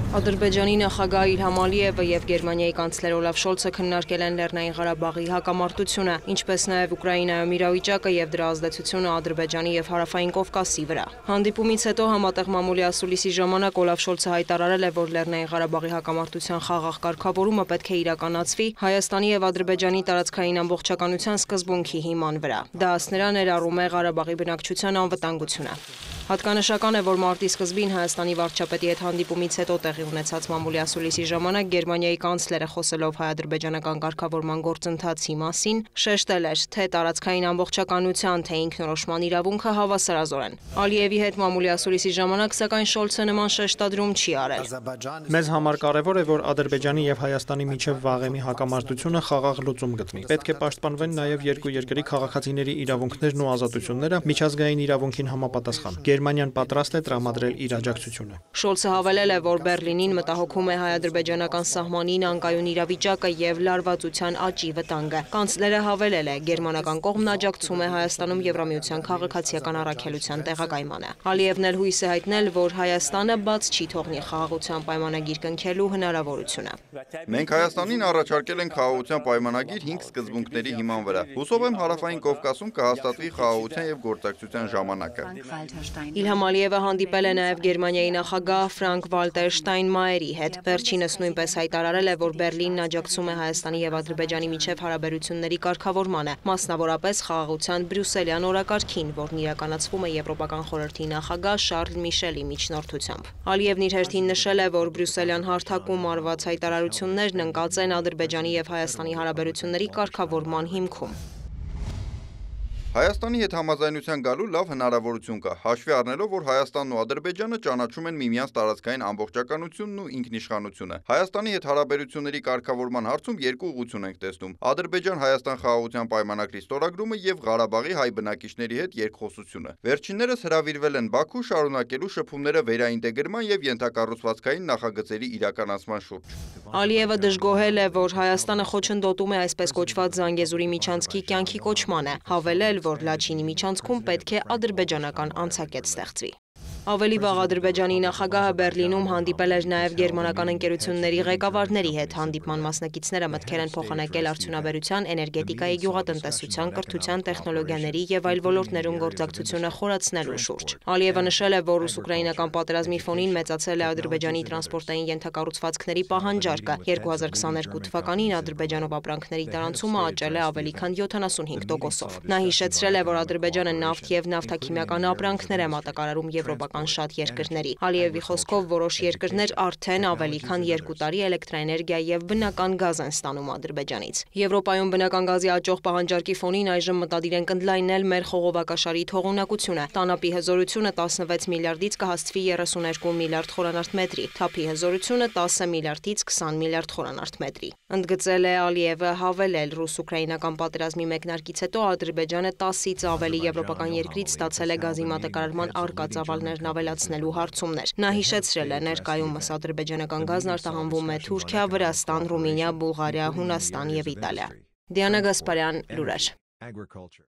Ադրբեջանի նախագահ Իլհամ Ալիևը եւ Գերմանիայի կանցլեր Օլաֆ Շոլցը քննարկել են Լեռնային Ղարաբաղի հակամարտությունը, ինչպես նաեւ Ուկրաինայում իրավիճակը եւ դրա ազդեցությունը Ադրբեջանի եւ Հարավային Կովկասի վրա։ Հանդիպումից հետո համատեղ մամուլի ասուլիսի ժամանակ Օլաֆ Շոլցը հայտարարել է, որ Լեռնային Ղարաբաղի հակամարտության խաղաղ կարգավորումը պետք է իրականացվի Հայաստանի եւ Ադրբեջանի տարածքային ամբողջականության սկզբունքի հիման վրա։ Դա ըստ նրա ներառում է Ղարաբաղի բնակչության անվտանգությունը։ Հատկանշական է, որ մարտի սկզբին Հայաստանի վարչապետի հետ հանդիպումից հետո տեղի ունեցած մամուլի ասուլիսի ժամանակ Գերմանիայի կանցլերը խոսելով հայ-ադրբեջանական կարգավորման գործընթացի մասին շեշտել էր, թե տարածքային ամբողջականության, թե ինքնորոշման իրավունքը հավասարազոր են։ Ալիևի հետ մամուլի ասուլիսի ժամանակ սակայն Շոլցը նման շեշտադրում չի արել։ Մեզ համար կարևոր է, որ Ադրբեջանի եւ Հայաստանի միջև վաղեմի հակամարտությունը խաղաղ լուծում գտնի։ Պետք է պաշտպանվեն նաեւ երկու երկրի քաղաքացիների իրավունքներն ու ազատությունները միջազգային իրավունքին համապատասխան։ Գերմանիան պատրաստ է տրամադրել իր աջակցությունը։ Շոլցը հավելել է, որ Բեռլինին մտահոգում է հայ-ադրբեջանական սահմանին անկայուն իրավիճակը եւ լարվածության աճի վտանգը։ Կանցլերը հավելել է, գերմանական կողմն աջակցում է Հայաստանում Եվրամիության քաղաքացիական առաքելության տեղակայմանը։ Ալիևն էլ հույս է հայտնել, որ Հայաստանը բաց չի թողնի խաղաղության պայմանագիր կնքելու հնարավորությունը։ Մենք Հայաստանին առաջարկել ենք խաղաղության պայմանագիր 5 սկզբունքների հիման վրա։ Հուսով եմ Հարավային Կովկասում կհաստատվի խաղաղության եւ գործակցության ժամանակը։ Իլհամ Ալիևը հանդիպել է նաև Գերմանիայի նախագահ Ֆրանկ Վալտեր Շտայնմայերի հետ։ Վերջինս նույնպես հայտարարել է, որ Բեռլինն աջակցում է Հայաստանի եւ Ադրբեջանի միջև հարաբերությունների կարգավորմանը, մասնավորապես խաղաղության բրյուսելյան օրակարգին, որն իրականացվում է Եվրոպական խորհրդի նախագահ Շարլ Միշելի միջնորդությամբ։ Ալիևն իր հերթին նշել է, որ բրյուսելյան հարթակում արված հայտարարություններն ընկած են Ադրբեջանի եւ Հայաստանի հարաբերությունների կարգավորման հիմքում։ Հայաստանի հետ համաձայնության գալու լավ հնարավորություն կա, հաշվի առնելով, որ Հայաստանն ու Ադրբեջանը ճանաչում են միմյանց տարածքային ամբողջականությունն ու ինքնիշխանությունը։ Հայաստանի հետ հարաբերությունների կարգավորման հարցում երկու ուղղություն ենք տեսնում՝ Ադրբեջան-Հայաստան խաղաղության պայմանագրի ստորագրումը եւ Ղարաբաղի հայ բնակիչների հետ երկխոսությունը։ Վերջիններս հրավիրվել են Բաքու շարունակելու շփումները վերաինտեգրման եւ ենթակառուցվածքային նախագծերի իրականացման շուրջ։ Ալիևը դժգոհել է, որ Հայաստանը խոչընդոտում է այսպես կոչված Զանգեզուրի միջանցքի կյանքի կոչմանը, հավելել, որ Լաչինի միջանցքում պետք է ադրբեջանական անցակետ ստեղծվի։ Ավելի վաղ Ադրբեջանի նախագահը Բեռլինում հանդիպել էր նաև գերմանական ընկերությունների ղեկավարների հետ։ Հանդիպման մասնակիցները մտքեր են փոխանակել արդյունաբերության, էներգետիկայի, գյուղատնտեսության, կրթության, տեխնոլոգիաների եւ այլ ոլորտներում գործակցությունը խորացնելու շուրջ։ Ալիևը նշել է, որ ռուս-ուկրաինական պատերազմի ֆոնին մեծացել է Ադրբեջանի տրանսպորտային ենթակառուցվածքների պահանջարկը։ 2022 թվականին Ադրբեջանով ապրանքների տարանցումը աճել է ավելի քան 75%-ով։ Նա հիշեցրել է, որ Ադրբեջանը նավթ եւ նավթաքիմիական ապրանքներ է մատակարարում Եվրոպական շատ երկրների։ Ալիևի խոսքով որոշ երկրներ արդեն ավելի քան 2 տարի էլեկտրաէներգիա եւ բնական գազ են ստանում Ադրբեջանից։ Եվրոպայում բնական գազի աճող պահանջարկի ֆոնին այժմ մտադիր են ընդլայնել մեր խողովակաշարի թողունակությունը։ Տանապի հզորությունը 16 միլիարդից կհասցվի 32 միլիարդ խորանարդ մետրի, թափի հզորությունը 10 միլիարդից 20 միլիարդ խորանարդ մետրի։ Ընդգծել է Ալիևը, հավելել ռուս-ուկրաինական պատերազմի մեկնարկից հետո Ադրբեջանը 10-ից ավելի եվրոպական երկրից ստացել է գազի մատակարարման առկա ծավալներն ավելացնելու հարցումներ։ Նա հիշեցրել է, ներկայումս ադրբեջանական գազն արտահանվում է Թուրքիա, Վրաստան, Ռումինիա, Բուլղարիա, Հունաստան եւ Իտալիա։ Դիանա Գասպարյան, լուրեր։